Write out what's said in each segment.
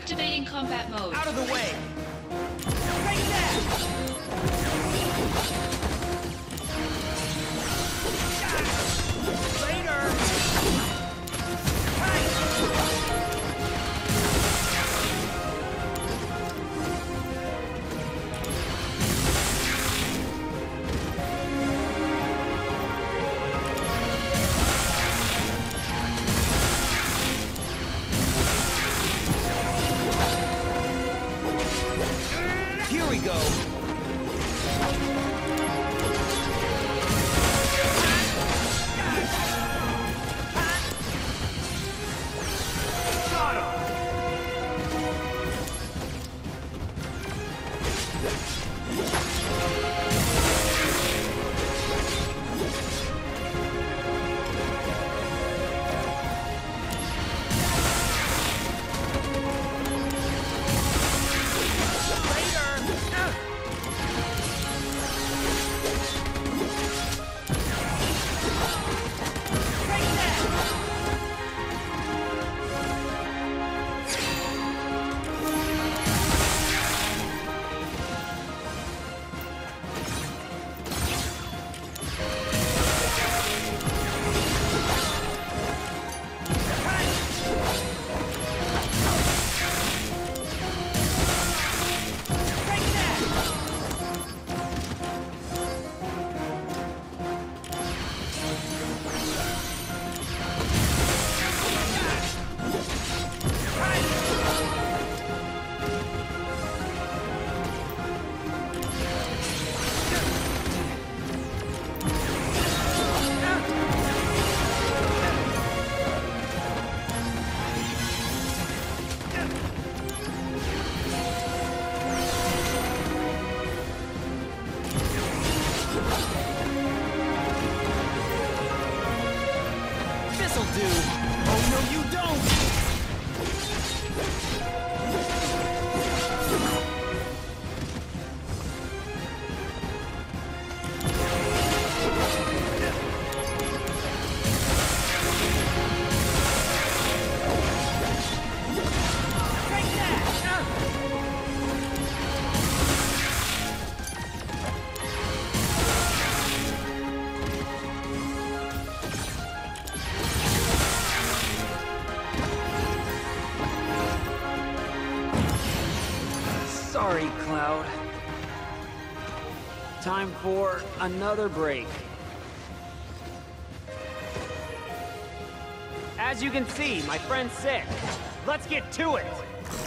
Activating combat mode. Out of the way! Take that! Later! Here we go! Got him! This'll do! Oh no, you don't! Take that! Sorry, Cloud. Time for another break. As you can see, my friend's sick. Let's get to it!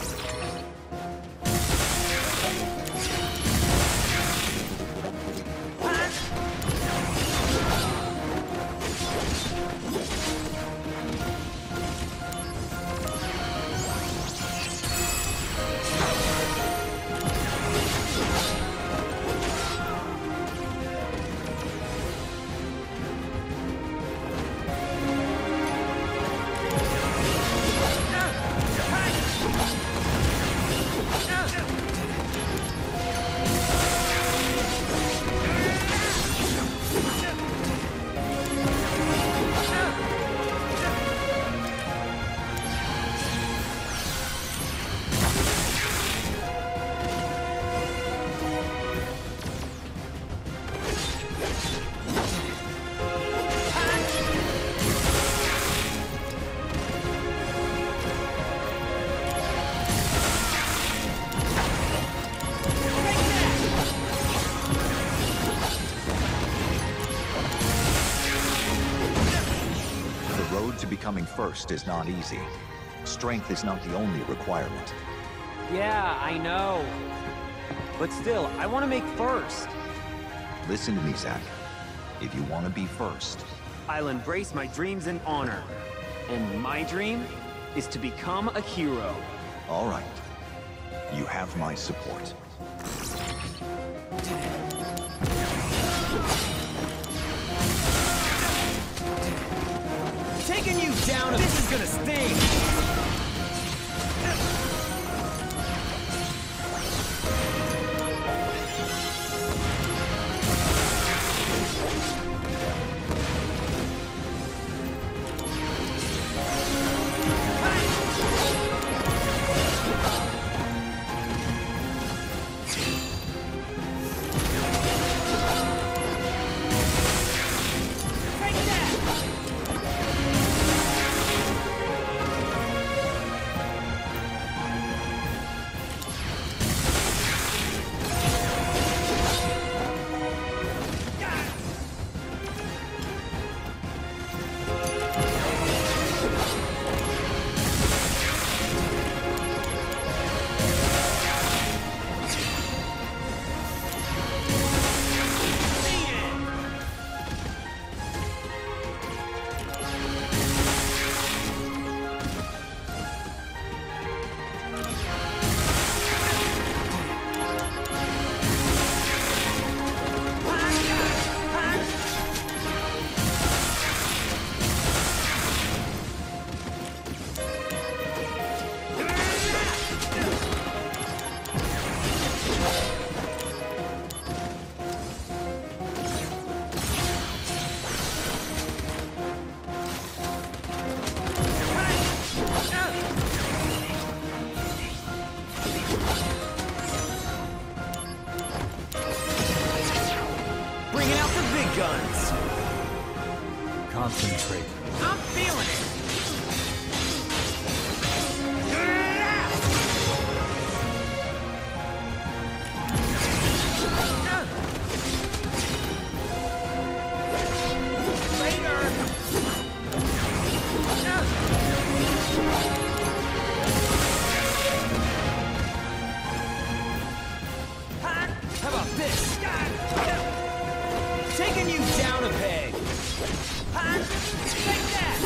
The road to becoming first is not easy. Strength is not the only requirement. Yeah, I know. But still, I want to make first. Listen to me, Zack. If you want to be first, I'll embrace my dreams in honor. And my dream is to become a hero. all right. You have my support. Taking you down, this is gonna sting! Concentrate. I'm feeling it! How about this? Taking you down a peg. Take that!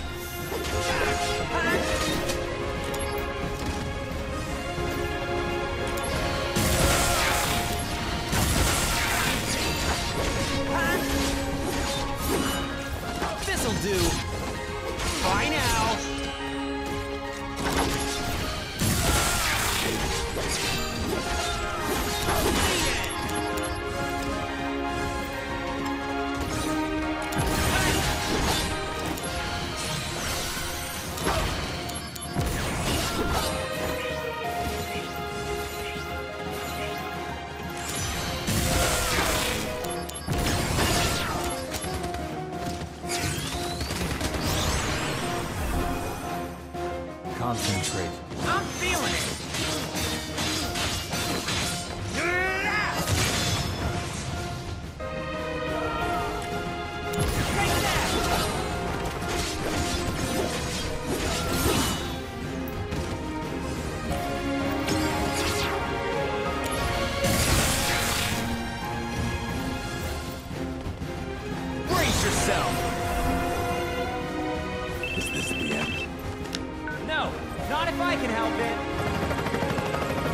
This'll do. Bye now. Concentrate. I'm feeling it! Take that! Brace yourself! Is this the end? No, not if I can help it.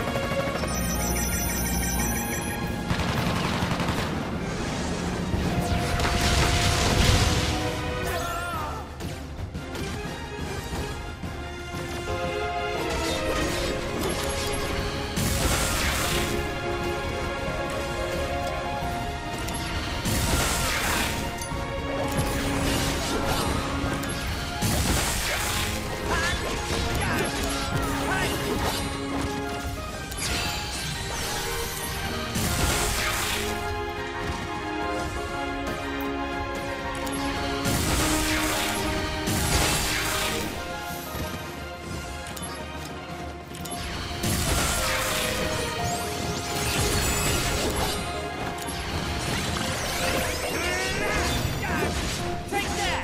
Take that!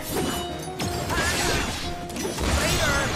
Later!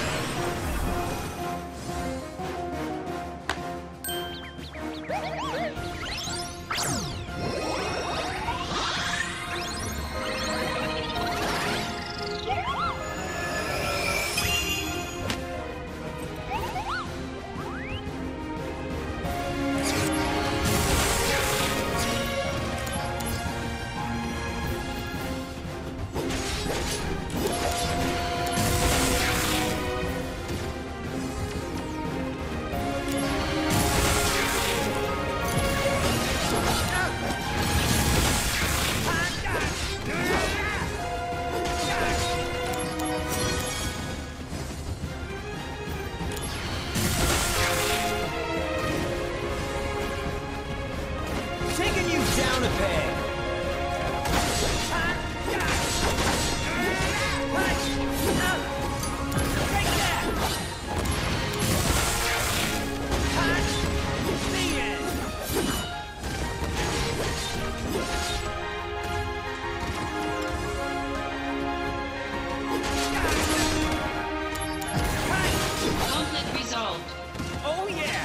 Taking you down a peg. Take that! The end! Conflict resolved. Oh yeah!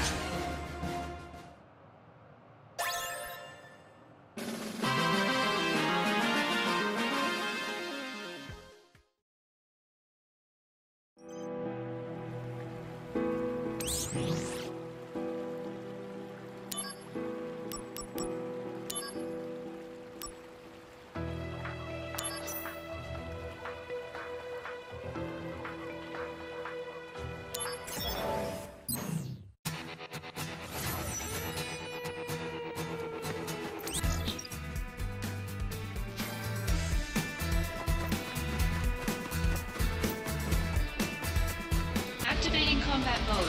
Activating combat mode.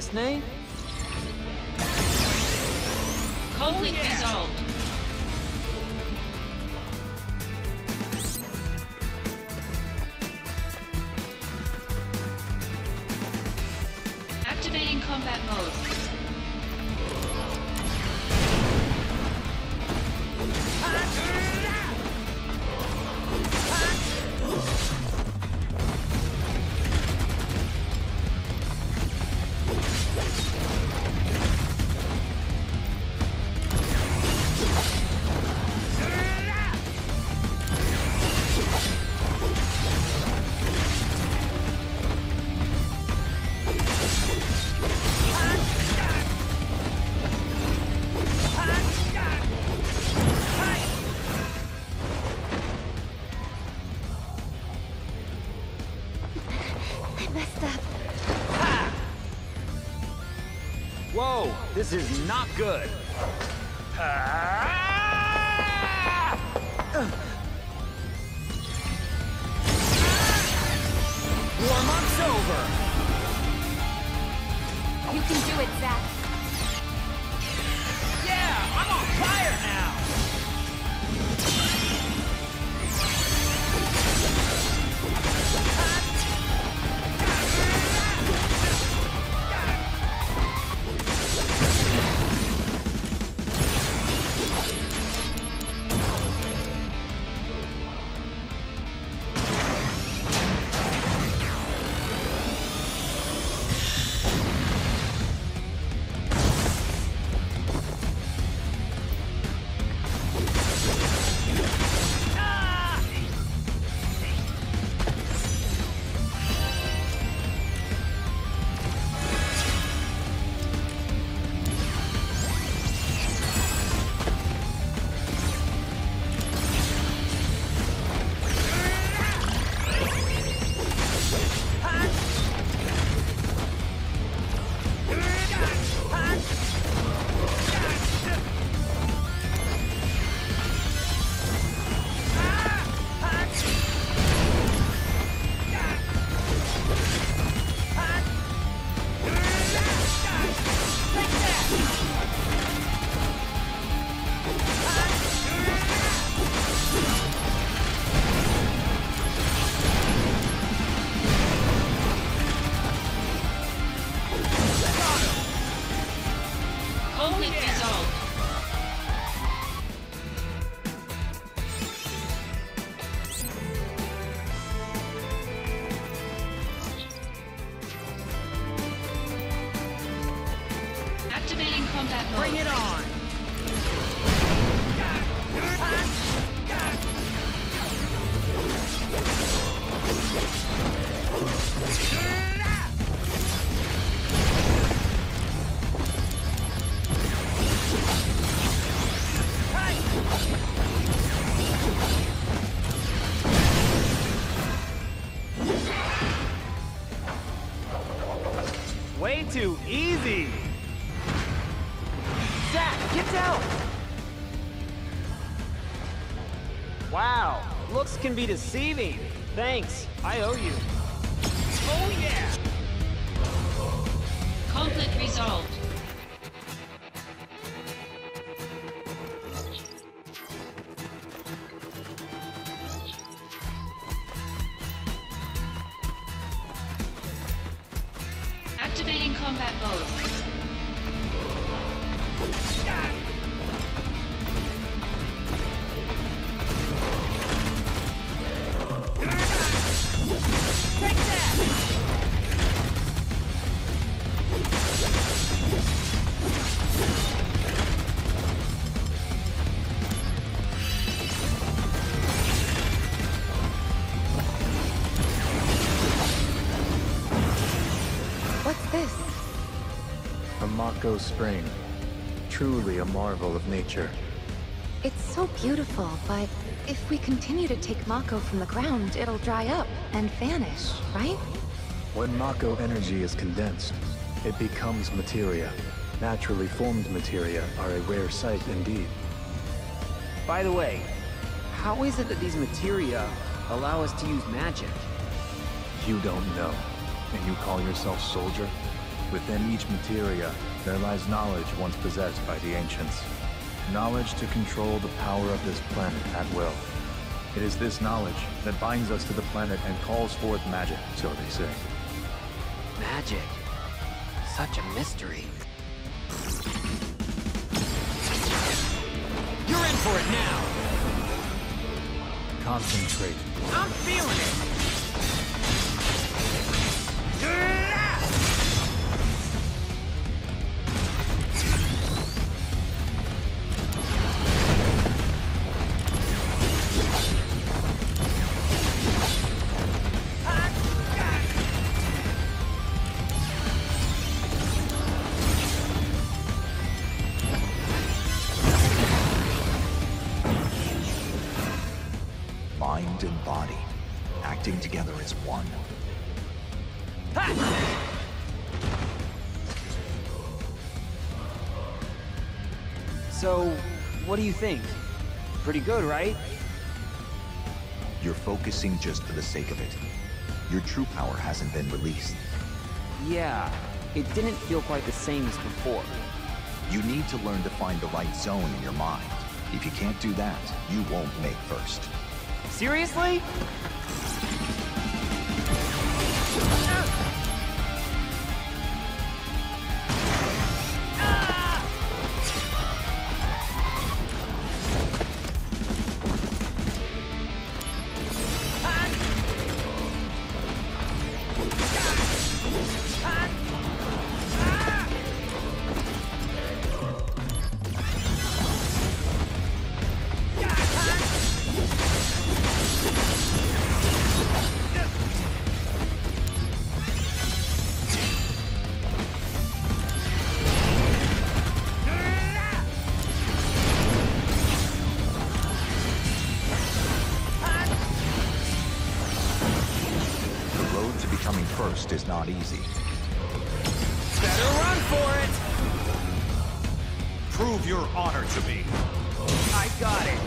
this name? Conflict resolved. Activating combat mode. Whoa, this is not good. Warm-up's over. You can do it, Zack. Yeah, I'm on fire now! Conflict resolved. Activating combat mode. Bring it on! Way too easy. Zack, get down! Wow, looks can be deceiving. Thanks, I owe you. Oh yeah! Conflict resolved. Activating combat mode. Take that! What's this? A Mako spring. Truly a marvel of nature. It's so beautiful, but if we continue to take Mako from the ground, it'll dry up and vanish, right? When Mako energy is condensed, it becomes materia. Naturally formed materia are a rare sight indeed. By the way, how is it that these materia allow us to use magic? You don't know, and you call yourself soldier? Within each materia, there lies knowledge once possessed by the ancients. Knowledge to control the power of this planet at will. It is this knowledge that binds us to the planet and calls forth magic, so they say. Magic. Such a mystery. You're in for it now! Concentrate. I'm feeling it! Mind and body, acting together as one. So, what do you think? Pretty good, right? You're focusing just for the sake of it. Your true power hasn't been released. Yeah, it didn't feel quite the same as before. You need to learn to find the right zone in your mind. If you can't do that, you won't make first. Seriously? Coming first is not easy. Better run for it! Prove your honor to me. I got it!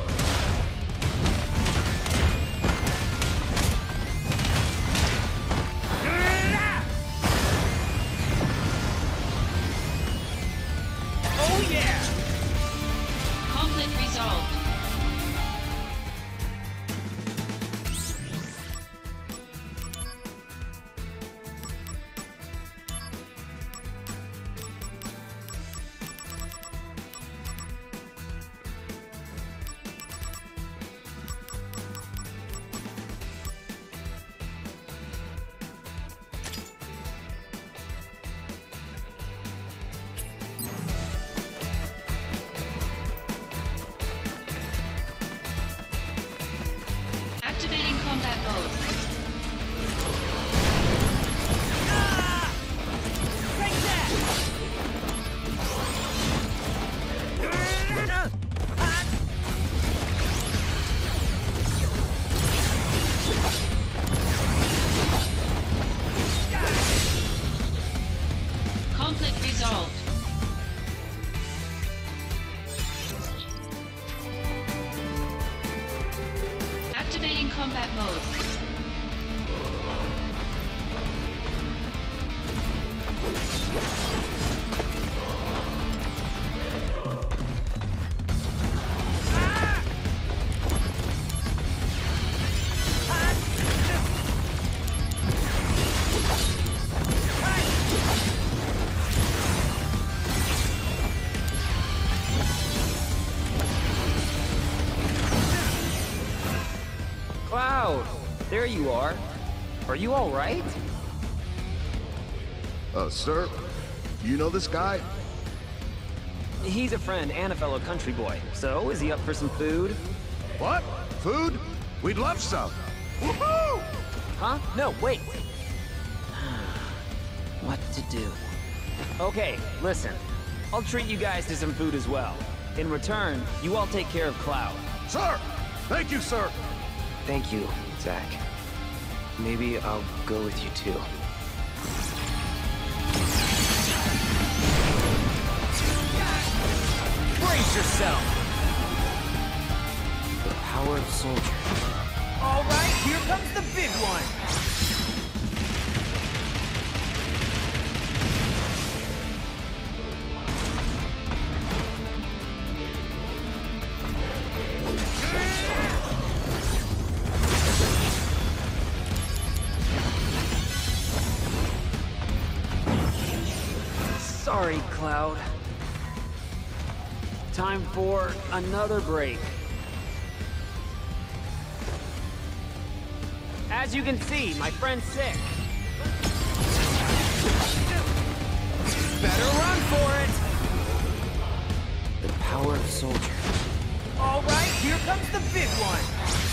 Oh yeah! Conflict resolved. Activating combat mode. Take that! Conflict resolved. Activating combat mode. Cloud! There you are. Are you alright? Sir, you know this guy? He's a friend and a fellow country boy. So, is he up for some food? What? Food? We'd love some. Woohoo! Huh? No, wait! What to do? Okay, listen. I'll treat you guys to some food as well. In return, you all take care of Cloud. Sir! Thank you, sir! Thank you, Zack. Maybe I'll go with you too. Brace yourself! The power of soldier. All right, here comes the big one! Sorry, Cloud. Time for another break. As you can see, my friend's sick. Better run for it! The power of soldier. All right, here comes the big one.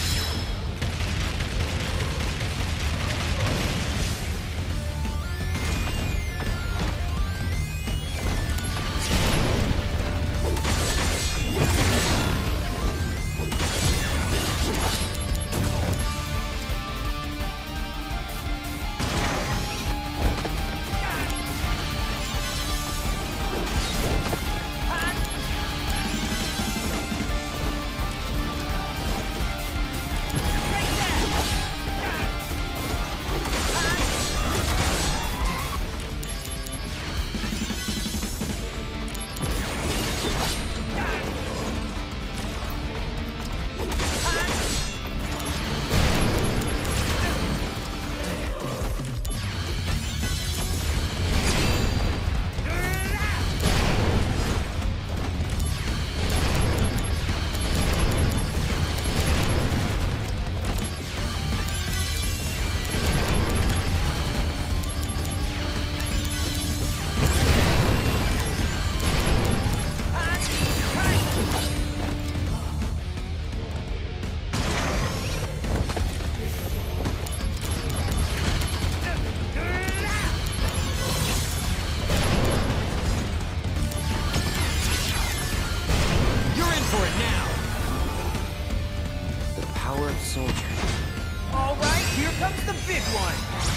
All right, here comes the big one.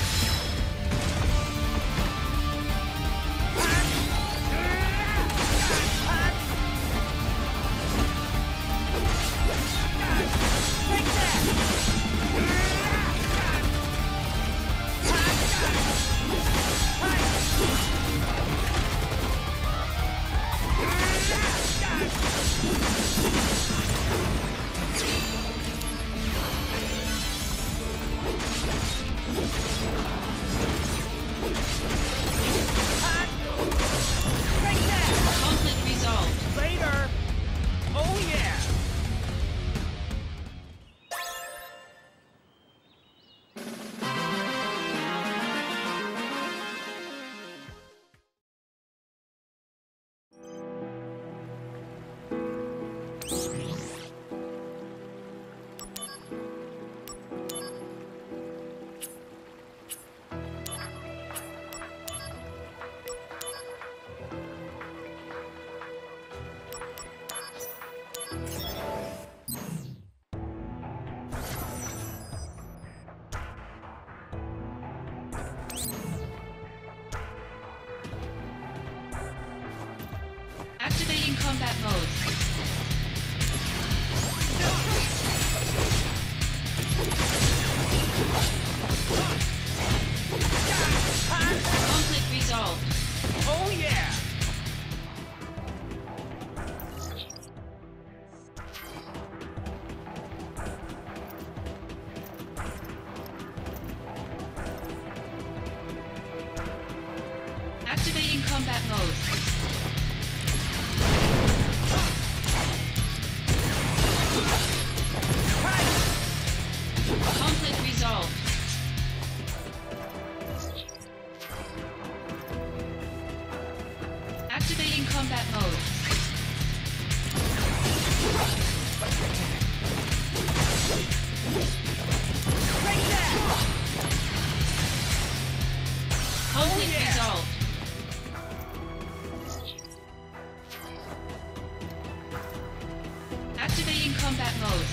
Conflict resolved. Later. Oh yeah. Activating combat mode. Conflict resolved. Oh yeah. Activating combat mode. Conflict resolved. Activating combat mode. Conflict resolved. Activating combat mode.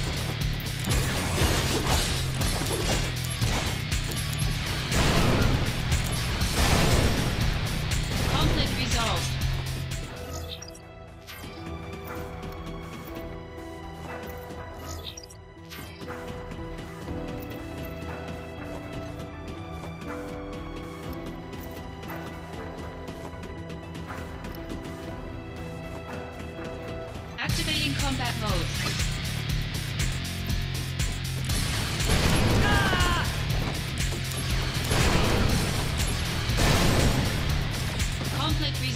Conflict resolved. Activating combat mode. Conflict resolved.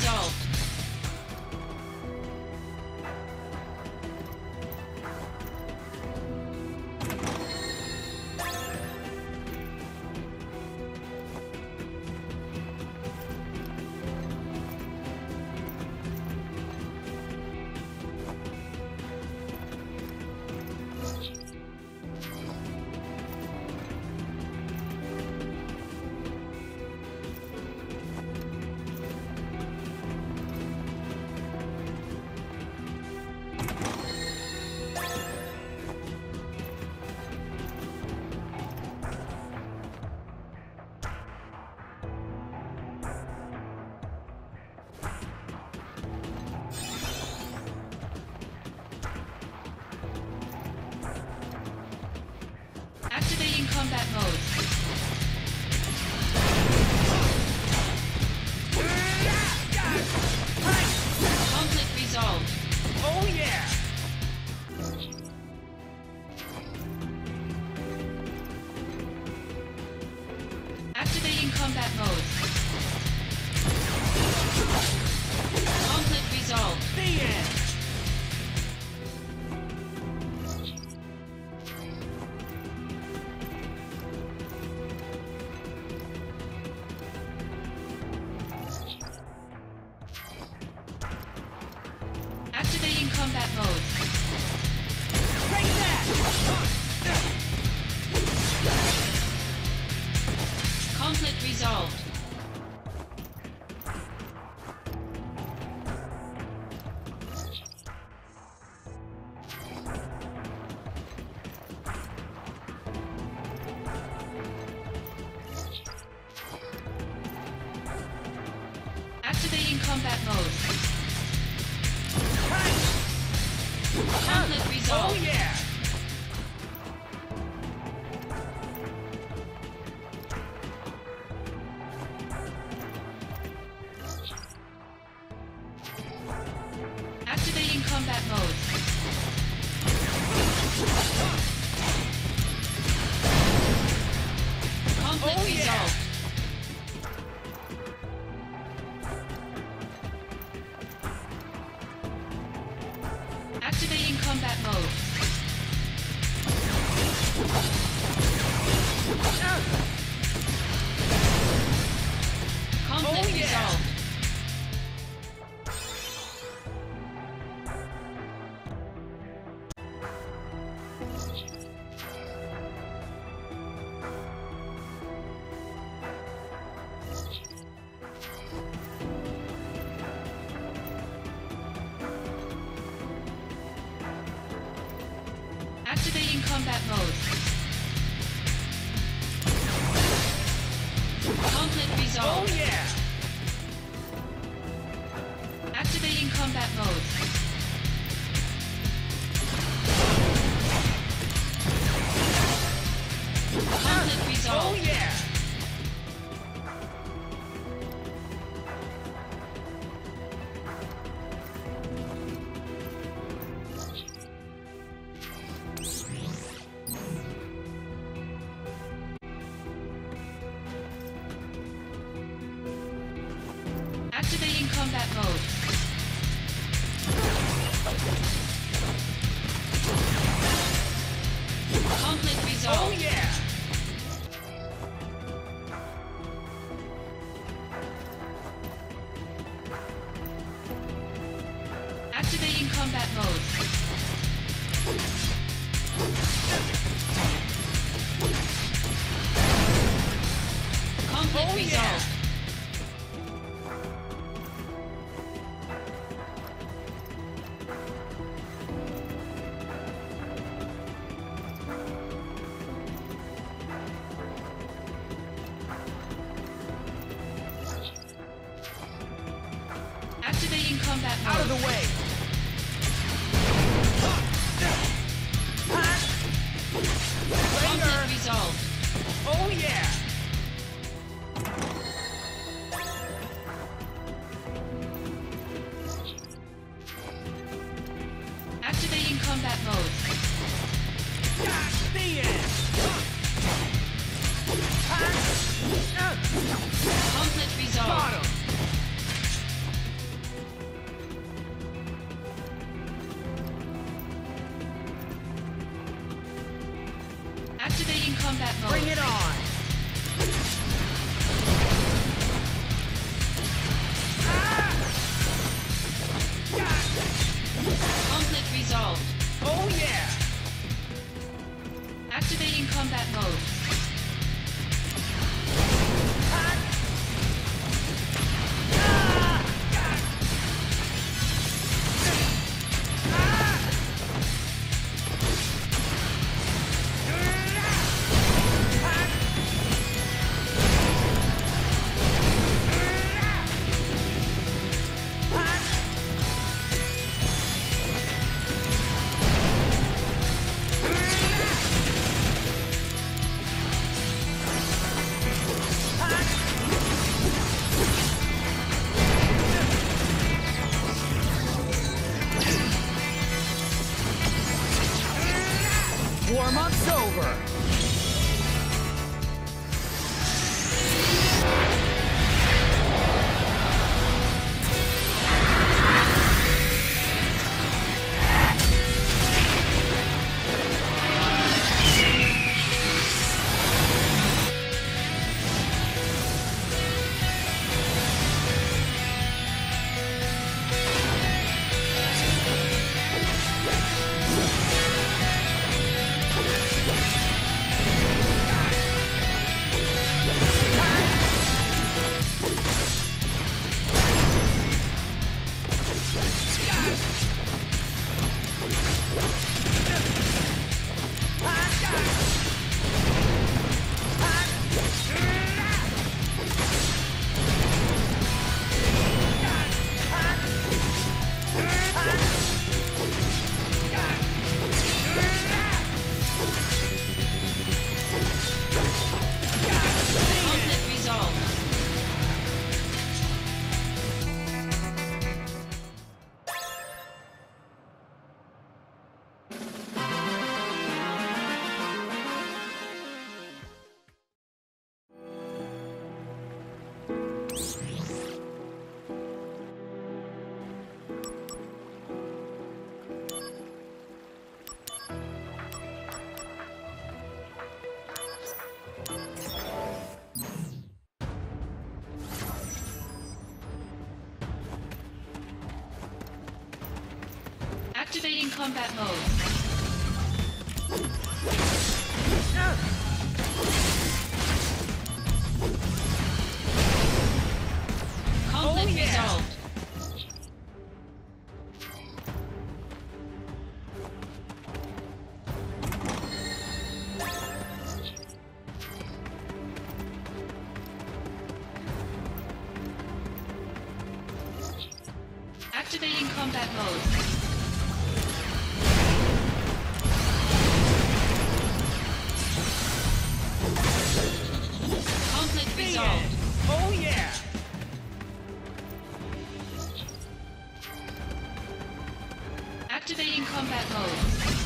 Activating combat mode. Conflict resolved. Oh yeah! Activating combat mode. Conflict resolved. The end! Activating combat mode. Take that! Conflict resolved. Activating combat mode. Conflict Oh resolved. yeah! Activating combat mode. Conflict Oh, yeah. resolved. Activating combat mode. Conflict Oh, yeah. resolved. Activating combat mode. Conflict resolved. Oh yeah! Activating combat mode. Conflict Oh resolved. yeah! Activating combat mode. Conflict Oh resolved. yeah! Activating combat mode. Conflict Oh, yeah. resolved. Activating combat mode. Out of the way! Conflict resolved. Oh yeah! Activating combat mode. The end! Conflict resolved. Got him! Activating combat mode. Bring it on! Conflict resolved. Oh yeah! Activating combat mode. combat mode. Conflict resolved. Activating combat mode. Conflict resolved. Oh yeah! Activating combat mode.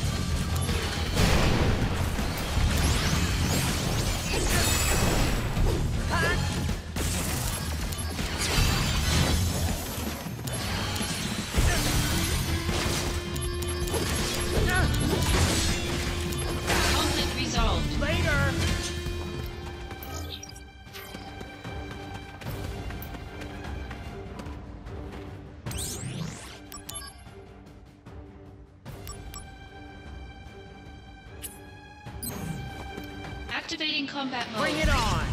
Conflict resolved. Later! Activating combat mode. Bring it on!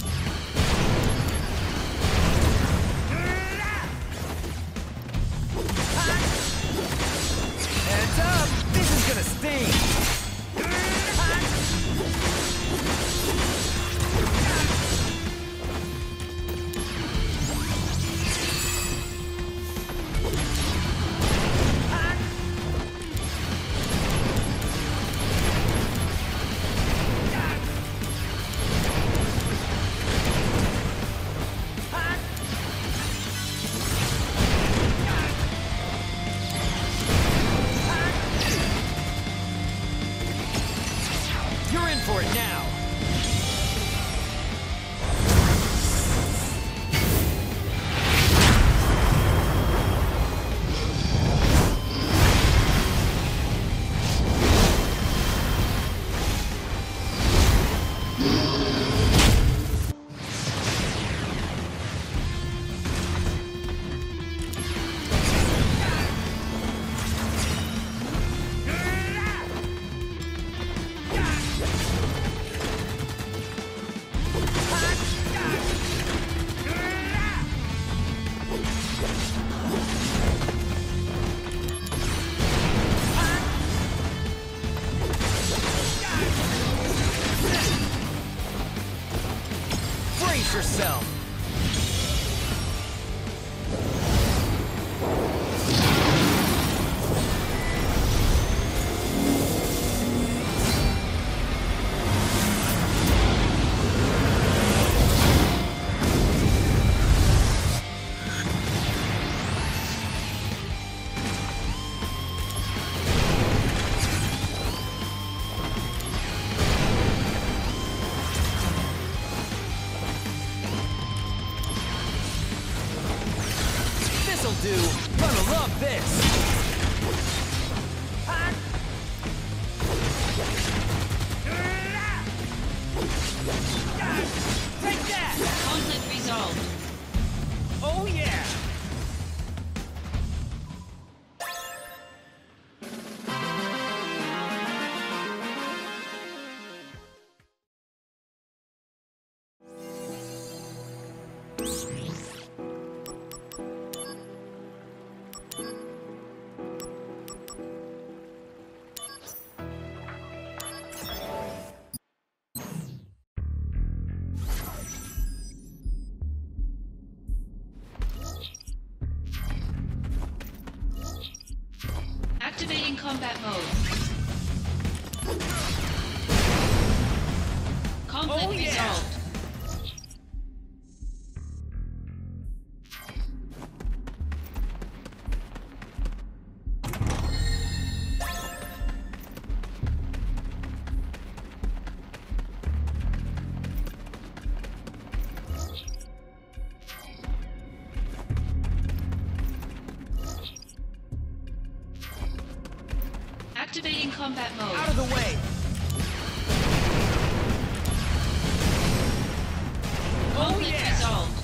Heads up! This is gonna sting! You're in for it now! Brace yourself! This'll do! Gonna love this! Take that! Conflict resolved. Oh yeah! Activating combat mode. Conflict Oh, yeah. resolved. Activating combat mode. Out of the way! Conflict yeah. resolved.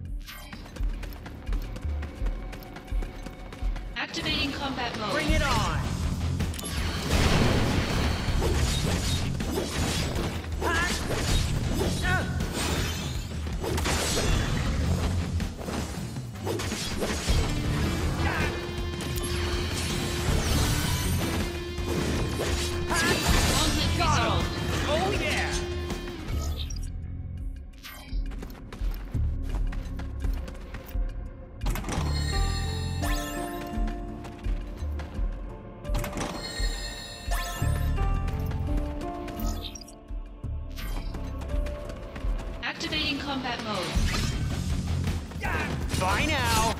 Activating combat mode. Bring it on! Activating combat mode. Bye now!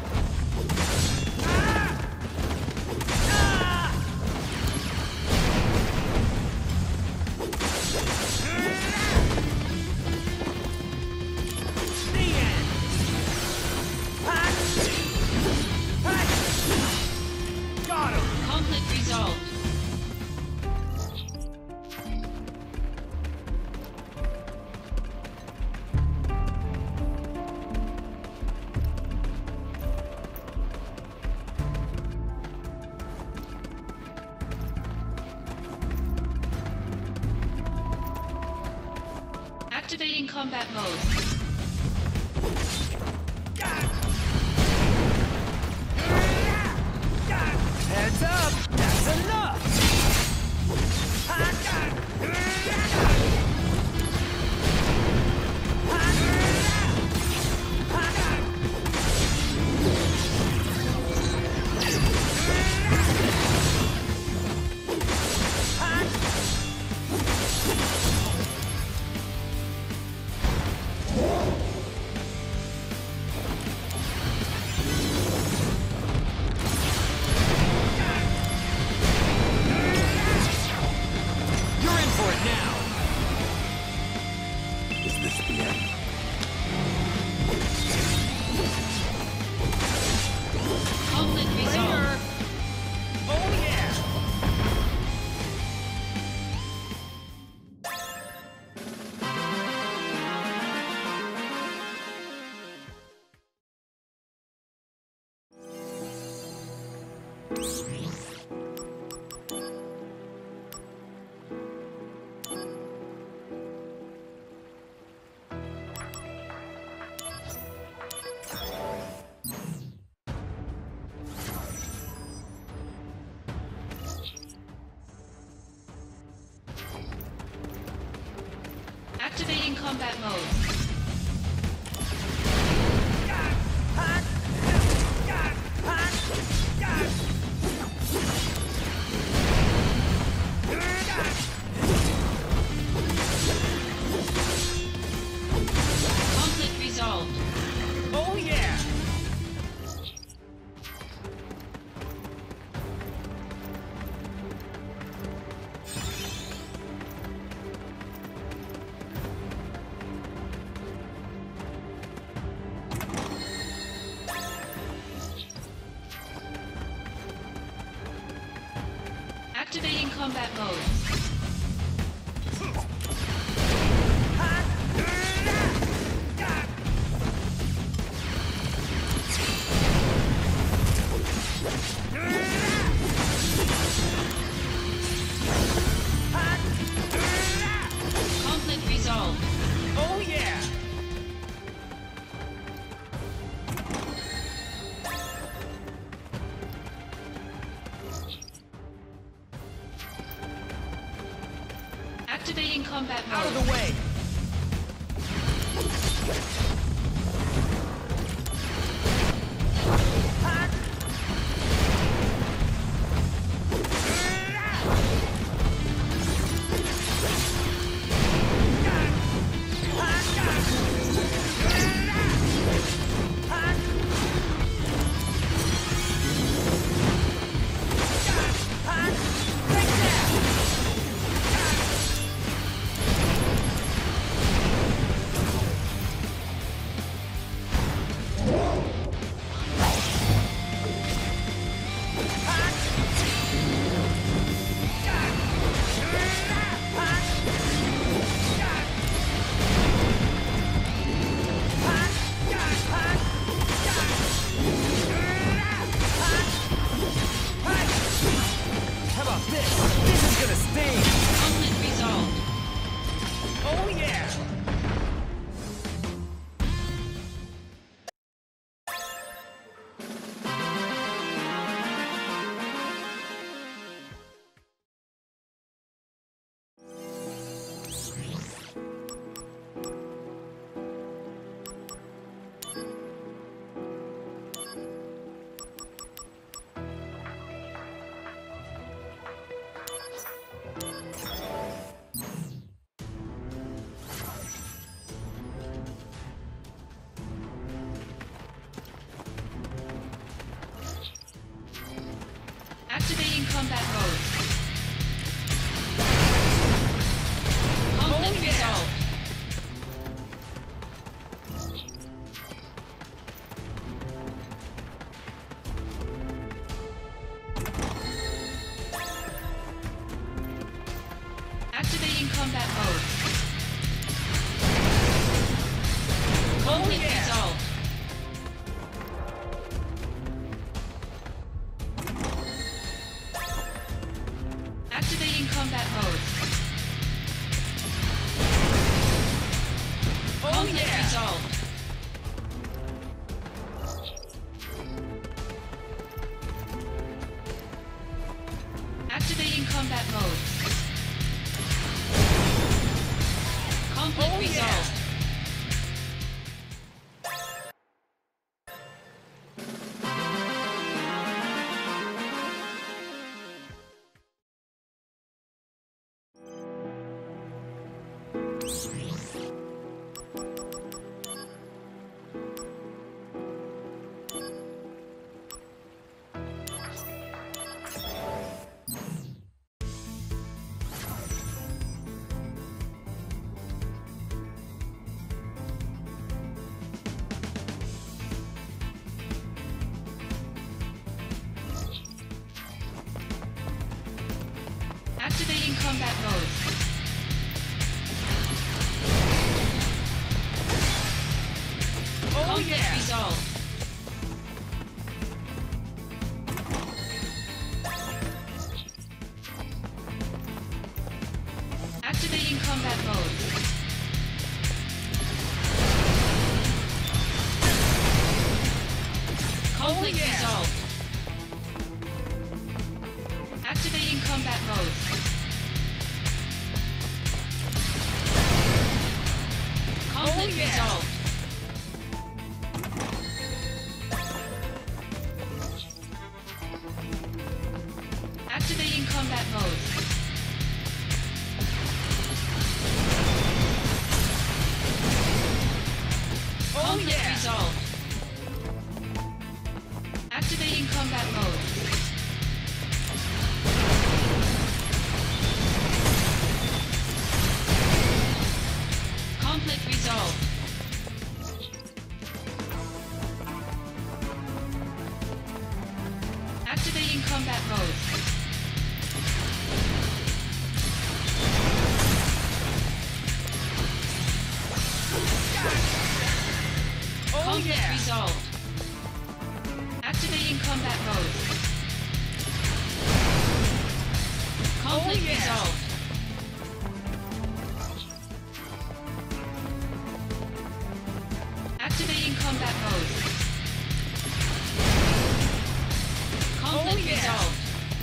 Conflict resolved. Activating combat mode. Heads up! That's enough! You're in for it now! Is this the end? Conflict resolved. Oh yeah! Activating combat mode. Conflict resolved. Oh yeah! Activating combat mode. Conflict resolved. Oh yeah! Activating combat mode. Out of the way! Conflict resolved. Activating combat mode. Conflict resolved. Activating combat mode. Conflict resolved. Activating combat mode. Conflict resolved. Activating combat mode. Conflict resolved. Activating combat mode. Conflict resolved. Activating combat mode. Conflict resolved. Activating combat mode. Conflict resolved. Activating combat mode. Conflict resolved. Activating combat mode. Conflict resolved. Activating combat mode. Conflict resolved.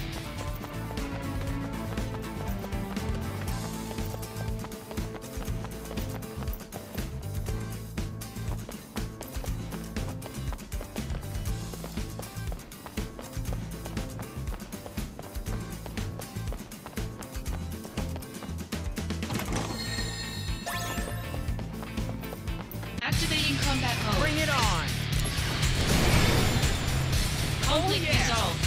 Activating combat mode. Bring it on! Conflict resolved.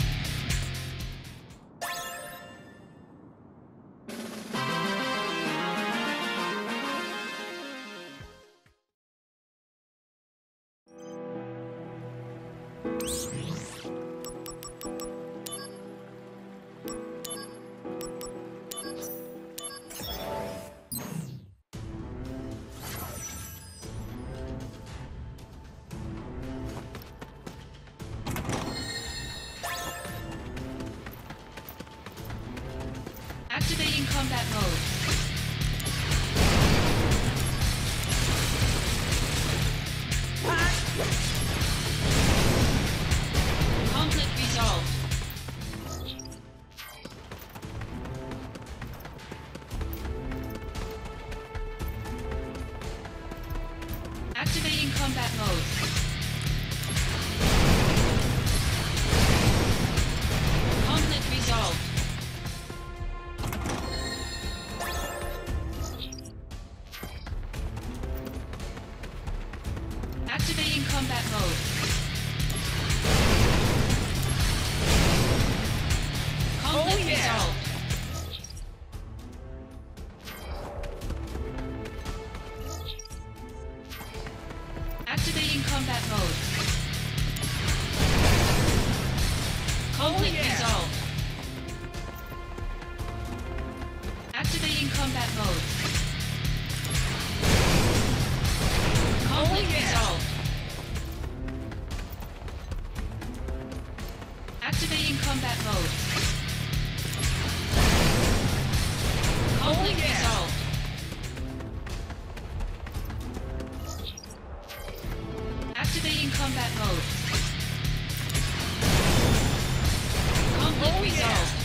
Activating combat mode. Conflict resolved. Activating combat mode. Conflict resolved. Activating combat mode. Conflict resolved. Activating combat mode. Conflict resolved. Activating combat mode. Conflict Activating combat mode. Conflict resolved.